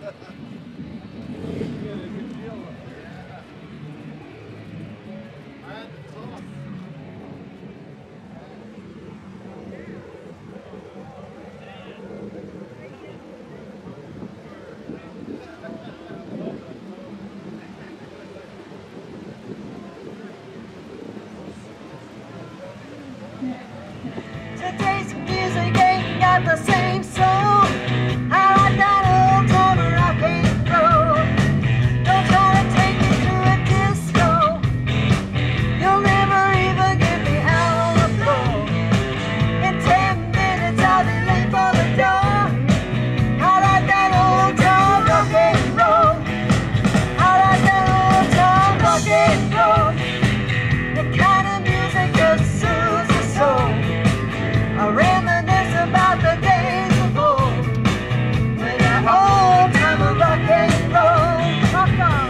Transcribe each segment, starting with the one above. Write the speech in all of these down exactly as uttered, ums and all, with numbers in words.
Today's music ain't got the same soul. I like that old time rock and roll. Don't try to take me to a disco. You'll never even get me out on the floor. In ten minutes I'll be late for the door. I like that old time rock and roll. I like that old time rock and roll. The kind of music that soothes the soul. I reminisce about the days of old, with that old time of rock and roll. Rock on.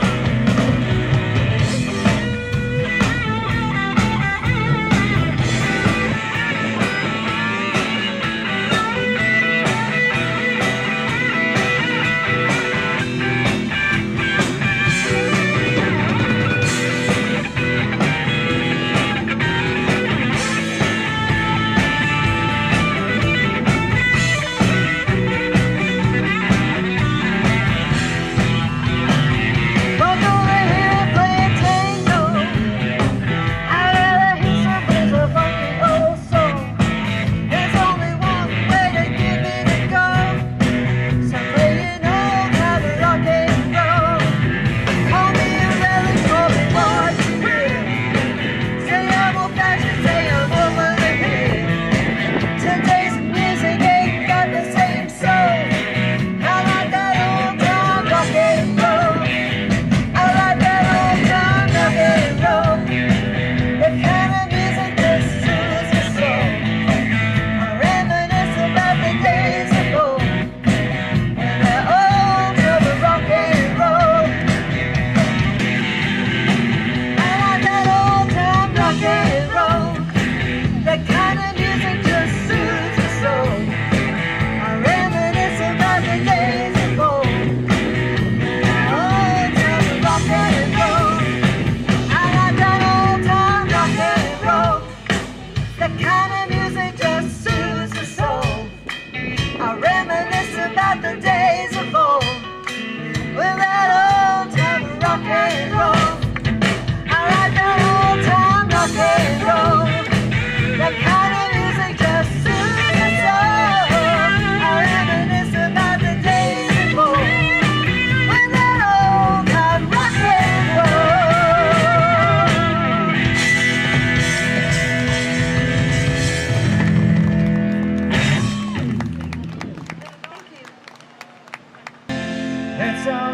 Let's all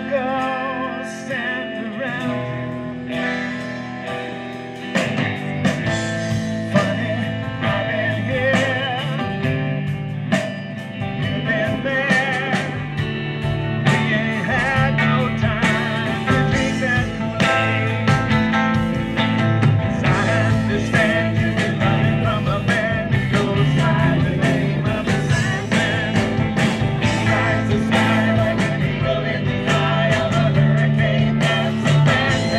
go stand around. Funny, I've been here, you've been there. We ain't had no time to drink that Kool-Aid. 'Cause I understand you've been running from a man who goes by the name of the Sandman. He rides the sky like an eagle in the eye of a hurricane. That's a man.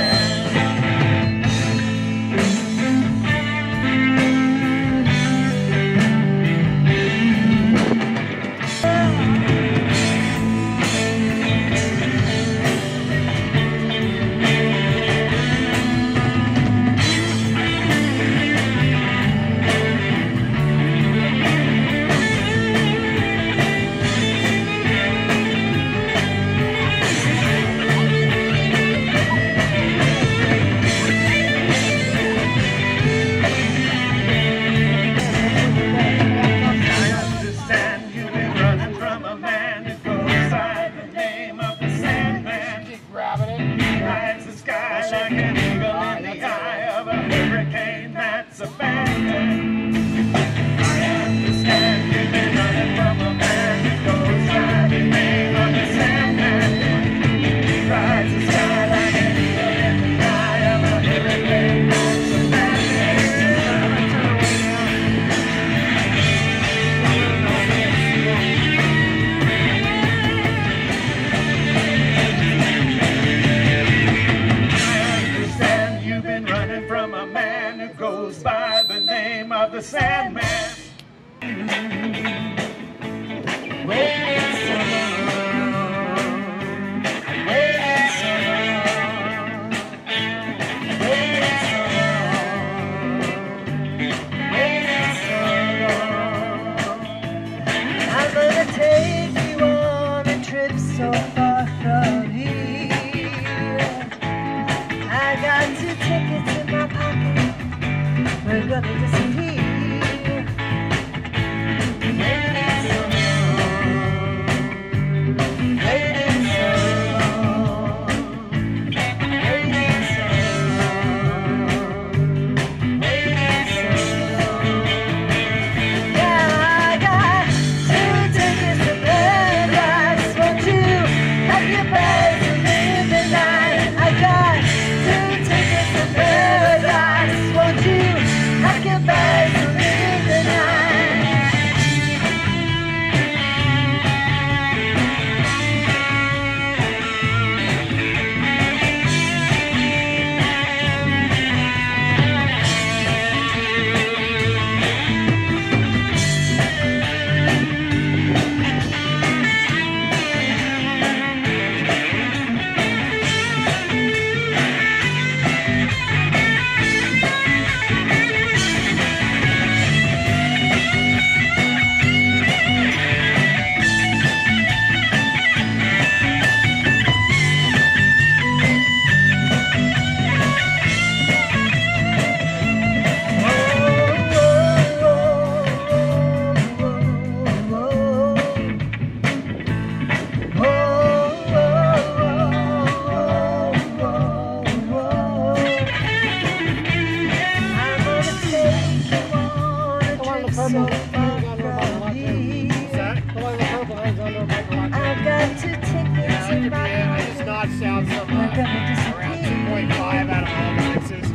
watch sounds of uh, around two point five out of all boxes.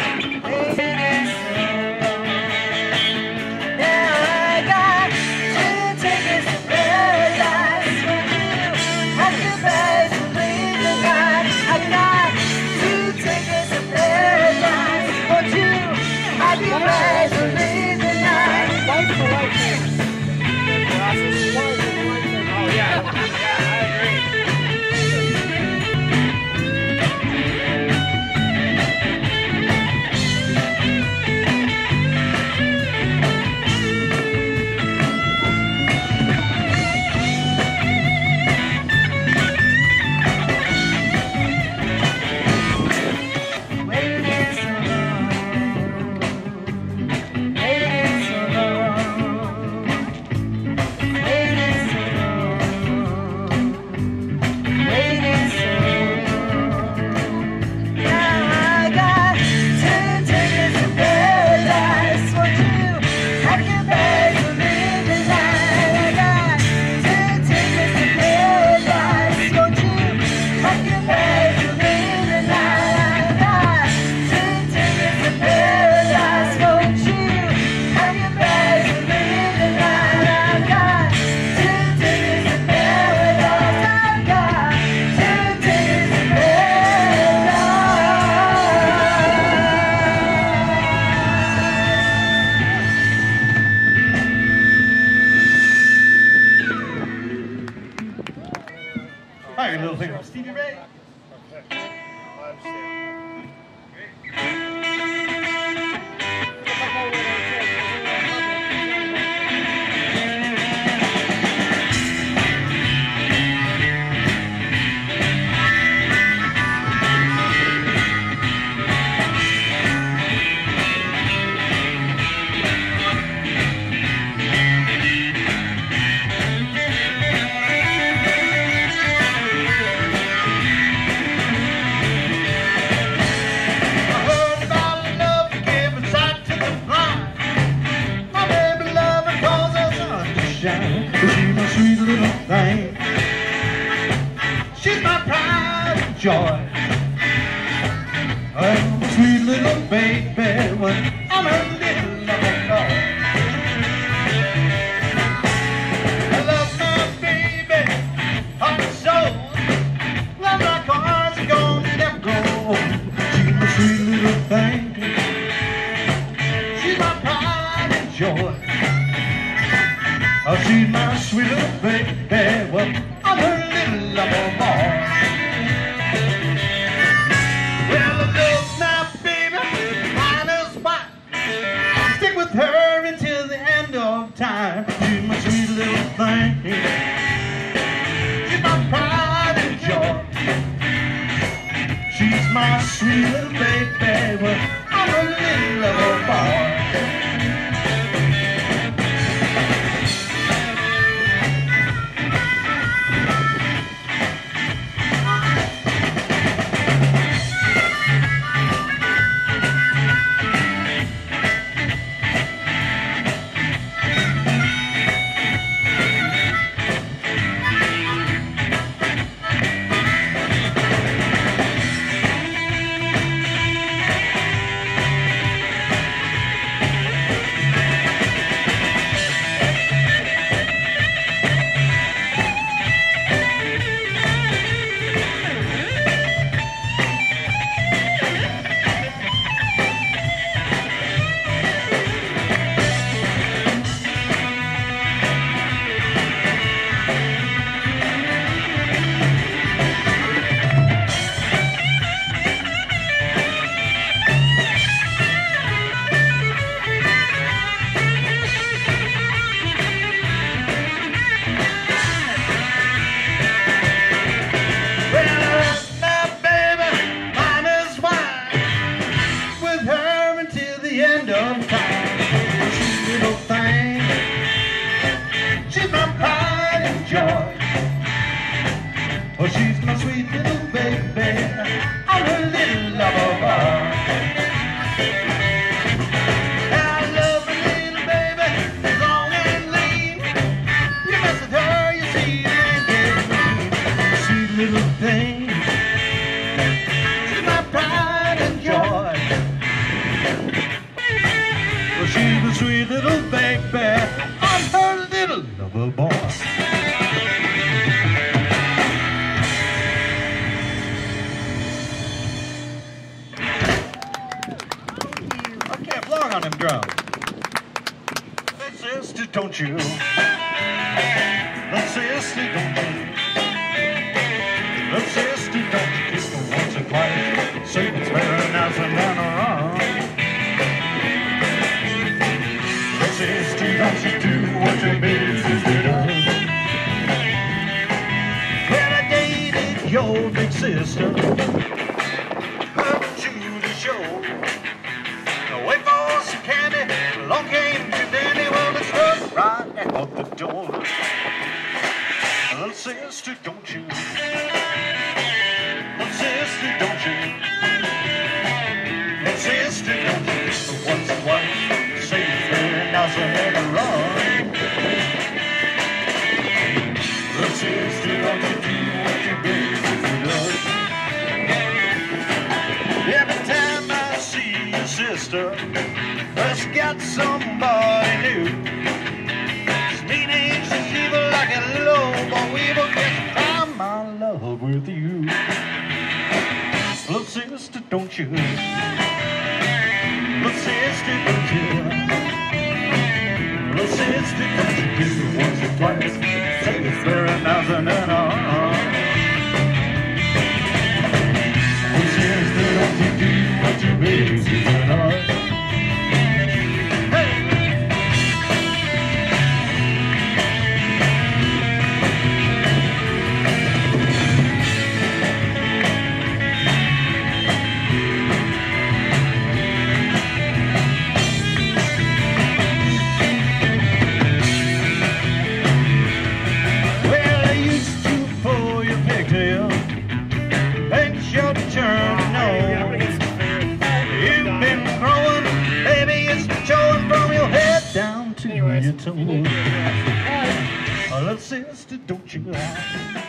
All right, a little thing from Stevie Ray. Okay. I understand. She's my sweet little thing. She's my pride and joy. I'm a sweet little baby when I'm her little lover boy. I love my baby, heart and soul. Love like ours are gonna never grow. She's my sweet little thing. She's my pride and joy. Oh, she's my sweet little baby, well, I'm her little lover boy. Well, I love my baby, mine is white. Stick with her until the end of time. She's my sweet little thing. She's my pride and joy. She's my sweet little baby, well, I'm her little lover boy. Oh, she's my sweet little baby, I'm her little lover boy. I love her little baby, long and lean. You mess with her, you see, and get mean. Sweet little thing. baby, I'm her little lover boy. I can't blow on them drums. Hey, sister, don't you? Hey, sister, don't you? Hey, sister, don't you kiss me once or twice? Say it's better now than wrong. Hey, sister, don't you do what your baby sister does? When I dated your big sister, heard you the show. Wait for some candy, along came to Danny, well, it's stuck right out the door. Little sister, don't you? Little sister, don't you? Little sister, don't you? Once or twice, say it's there, now so never wrong. Little sister, don't you do what your baby sister does? Every time I see your sister, first got somebody new. She's mean and she's evil like a low, but we will get time my love with you. Little sister, don't you? Little sister, don't you? Little sister, don't you kiss me once or twice? Say it's there and now and then on. Little sister, don't you do what your baby's doing on? Down to your toes. Oh, little sister, don't you lie.